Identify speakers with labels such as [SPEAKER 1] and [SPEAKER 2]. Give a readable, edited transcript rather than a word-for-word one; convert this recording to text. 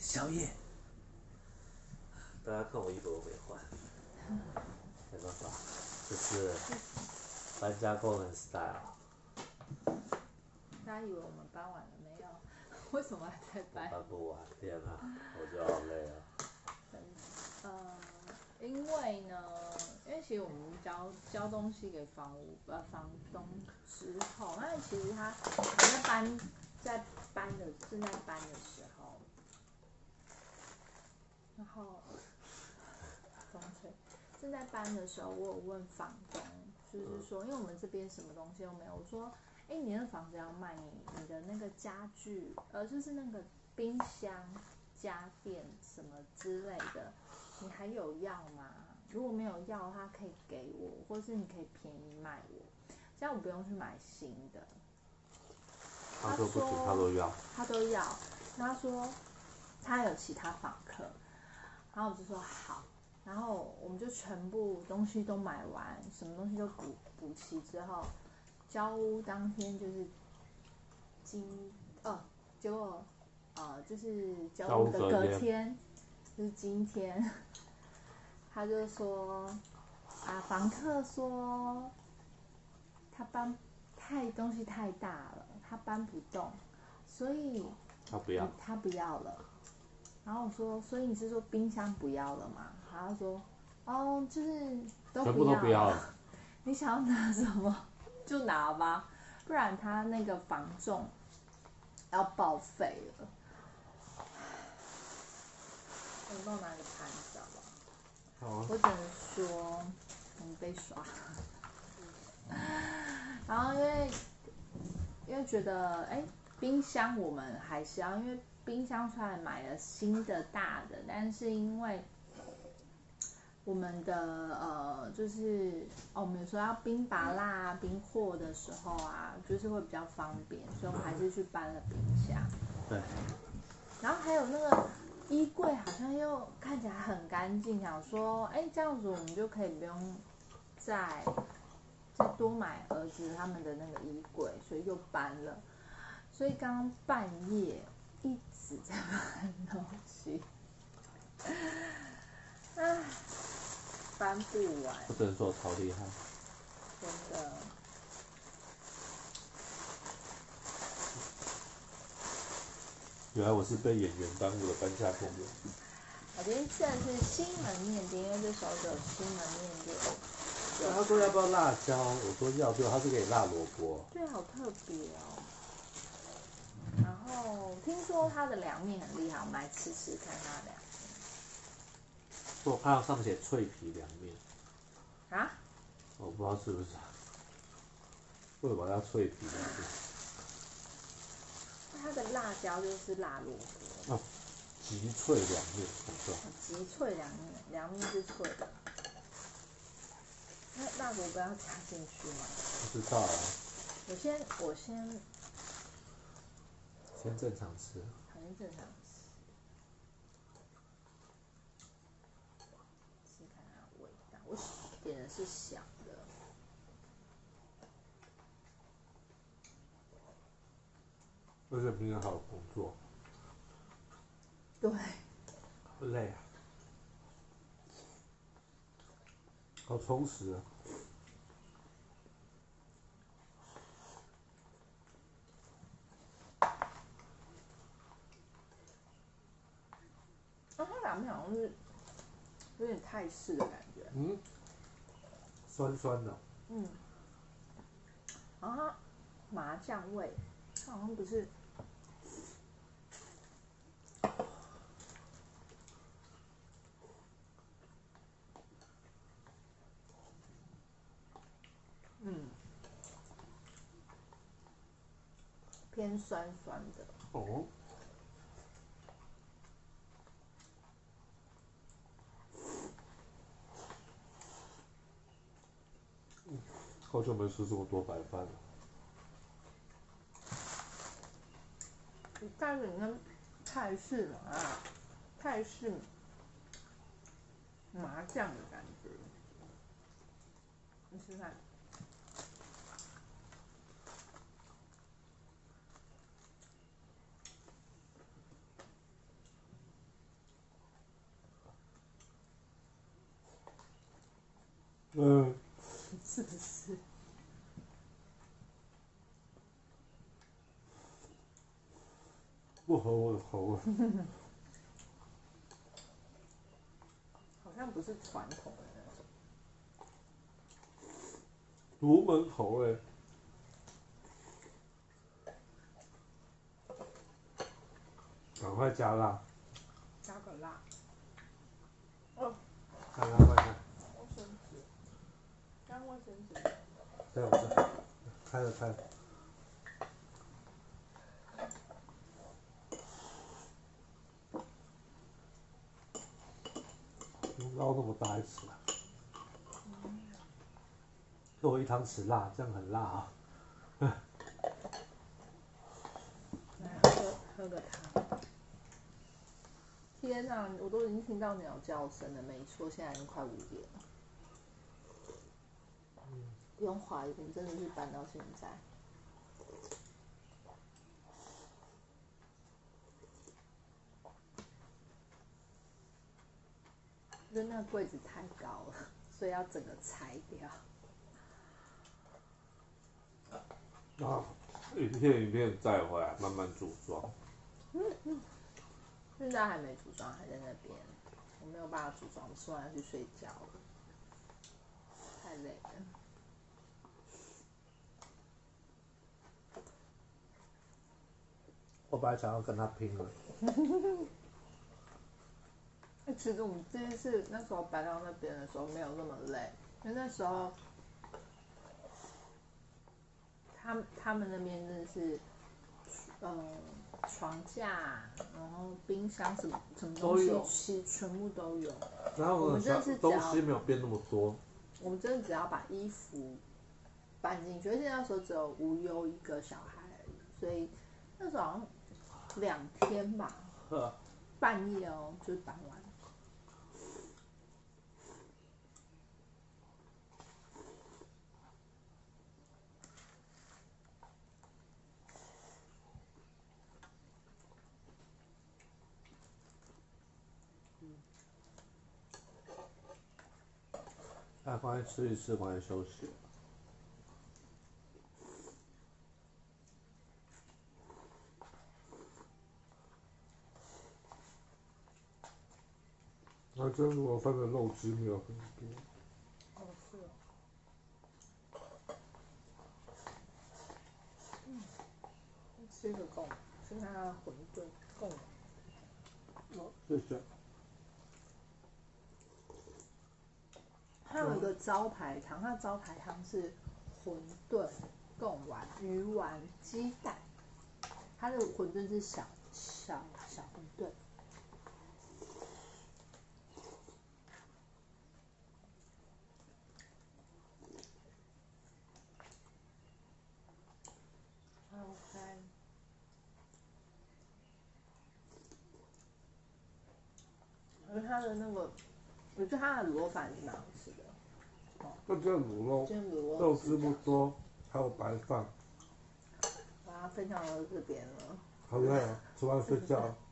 [SPEAKER 1] 宵夜。大家看我衣服都没换，没办法，这是搬家工人 style。
[SPEAKER 2] 大家以为我们搬完了没有？为什么还在搬？
[SPEAKER 1] 搬不完，天啊，我觉得好累啊。
[SPEAKER 2] 因为呢，因为其实我们交东西给房东之后，那其实他还在正在搬的时候，然后风吹正在搬的时候，我有问房东，就是说，因为我们这边什么东西都没有，我说，哎，你那房子要卖你的那个家具，就是那个冰箱、家电什么之类的，你还有要吗？如果没有要的话，可以给我，或是你可以便宜卖我，这样我不用去买新的。
[SPEAKER 1] 他说不行，他都要。
[SPEAKER 2] 他都要。他说他有其他访客，然后我就说好，然后我们就全部东西都买完，什么东西都补齐之后，交屋当天就是结果就是交屋的隔天，就是今天，他就说房客说他东西太大了，他搬不动，所以他不要了。然后我说，所以你是说冰箱不要了吗？他说，哦，就是
[SPEAKER 1] 全部都不要了。
[SPEAKER 2] 你想要拿什么就拿吧，不然他那个房仲要报废了。你帮我拿个盘子好不好？
[SPEAKER 1] 好啊。
[SPEAKER 2] 我只能说我们被耍。然后因为觉得冰箱我们还是要，因为冰箱虽然买了新的大的，但是因为我们的就是我们有时候要冰拔辣、冰货的时候啊，就是会比较方便，所以我们还是去搬了冰箱。
[SPEAKER 1] 对。
[SPEAKER 2] 然后还有那个衣柜好像又看起来很干净，想说这样子我们就可以不用再多买儿子他们的那个衣柜，所以又搬了。所以刚刚半夜一直在搬东西，搬不完。
[SPEAKER 1] 我只能说我超厉害。
[SPEAKER 2] 真的。
[SPEAKER 1] 原来我是被演员耽误的搬家工人。
[SPEAKER 2] 我今天吃的是西门面店，因为这时候只有西门面店。
[SPEAKER 1] 对，他说要不要辣椒，我说要，结果他是给辣萝卜。
[SPEAKER 2] 对，好特别哦。然后听说他的凉面很厉害，我们来吃吃看他的凉面。
[SPEAKER 1] 我看到上面写脆皮凉面。
[SPEAKER 2] 啊？
[SPEAKER 1] 我不知道是不是。为什么要脆皮凉面？
[SPEAKER 2] 它的辣椒就是辣萝卜。
[SPEAKER 1] 极脆凉面，
[SPEAKER 2] 极脆凉面，凉面是脆的。那辣萝卜要加进去吗？
[SPEAKER 1] 不知道啊。
[SPEAKER 2] 我先
[SPEAKER 1] 正常吃。
[SPEAKER 2] 很正常吃。吃看它的味道。我点的是小的。
[SPEAKER 1] 而且明天还有工作。
[SPEAKER 2] 对。
[SPEAKER 1] 好累啊。好充实啊。
[SPEAKER 2] 它凉面好像是有点泰式的感觉。
[SPEAKER 1] 酸酸的。
[SPEAKER 2] 然后它麻酱味，它好像不是。偏酸酸的。
[SPEAKER 1] 哦。好久没吃这么多白饭了。
[SPEAKER 2] 带着你那泰式麻酱的感觉，你试试看。 是不是？
[SPEAKER 1] 不合我的口味。
[SPEAKER 2] 好像不是传统的那种。
[SPEAKER 1] 独门口味。赶快加辣。
[SPEAKER 2] 加个辣。哦。
[SPEAKER 1] 看看快看。
[SPEAKER 2] 卫生纸。干卫生纸。
[SPEAKER 1] 在我这。开了开了。捞那么大一匙啊！给我1汤匙辣，这样很辣啊！
[SPEAKER 2] 来喝个汤。天哪，我都已经听到鸟叫声了。没错，现在已经快5点了。不用怀疑，我们真的是搬到现在。因为那个柜子太高了，所以要整个拆掉。
[SPEAKER 1] 啊，一片一片再回来，慢慢组装。
[SPEAKER 2] 现在还没组装，还在那边，我没有办法组装，吃完要去睡觉了，太累了。
[SPEAKER 1] 我本来想要跟他拼了。
[SPEAKER 2] 其实我们第一次那时候搬到那边的时候没有那么累，因为那时候他们那边真的是，床架，然后冰箱什么东西其实全部都有。
[SPEAKER 1] 然后
[SPEAKER 2] 我们真的是
[SPEAKER 1] 东西没有变那么多。
[SPEAKER 2] 我们真的只要把衣服搬进去，而且那时候只有无忧一个小孩而已，所以那时候好像2天吧，半夜哦就搬完。
[SPEAKER 1] 赶快吃一吃，赶快休息。那这我放的肉汁没有很多。
[SPEAKER 2] 哦，是哦。吃一个贡，吃它的馄饨贡。
[SPEAKER 1] 好，谢谢。
[SPEAKER 2] 它有一个招牌汤，它招牌汤是馄饨、贡丸、鱼丸、鸡蛋。它的馄饨是小馄饨。OK。而它的那个，我觉得它的卤肉饭是蛮好吃的。
[SPEAKER 1] 这叫卤肉，
[SPEAKER 2] 今天卤肉
[SPEAKER 1] 肉汁不多，还有白饭。
[SPEAKER 2] 把它分享到这边了。
[SPEAKER 1] 好累啊，吃完睡觉。